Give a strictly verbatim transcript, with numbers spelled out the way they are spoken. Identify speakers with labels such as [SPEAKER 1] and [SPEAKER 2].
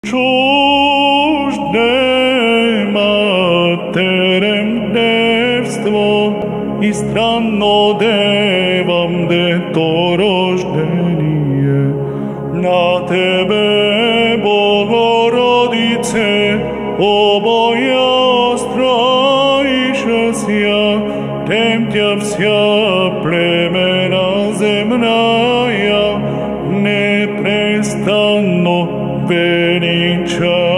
[SPEAKER 1] Чужде матерем девство и странно девам деторождение. На Тебе, Богородице, обоя страшася, темтя вся племена земная, непрестанно велича.